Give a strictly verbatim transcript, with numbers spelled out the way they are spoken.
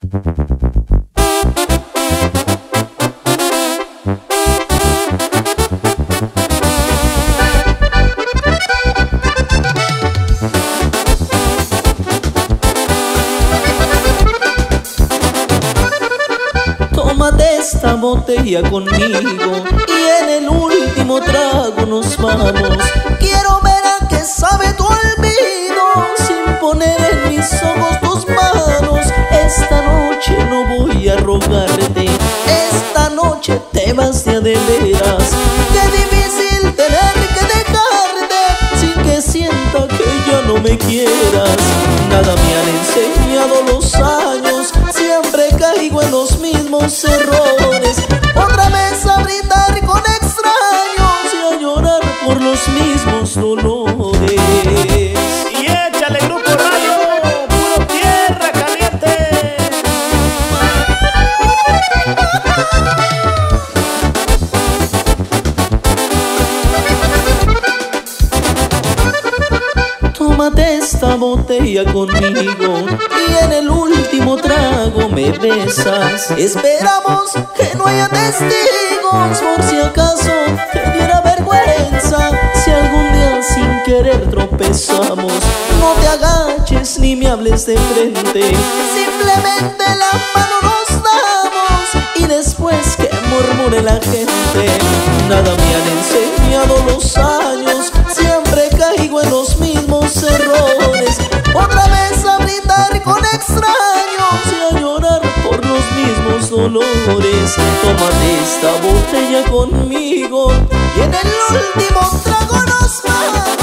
Tómate esta botella conmigo y en el último trago nos vamos. Quiero ver a qué sabe tu olvido sin poner en mis ojos tus manos. Esta noche no voy a rogarte, esta noche te vas de a de veras. Qué difícil tener que dejarte sin que sienta que ya no me quieras. Nada me han enseñado los años, siempre caigo en los mismos errores. Otra vez a brindar con extraños y a llorar por los mismos dolores. Y échale Grupo Radio, puro tierra caliente. Tómate esta botella conmigo y en el último trago me besas. Esperamos que no haya testigos por si acaso te diera vergüenza. Si algún día sin querer tropezamos, no te agaches ni me hables de frente. Simplemente la mano nos damos y después que murmure la gente. Nada me han enseñado los años, siempre caigo en los mismos errores. Otra vez a brindar con extraños y a llorar por los mismos dolores. Tómate esta botella conmigo y en el último trago nos vamos.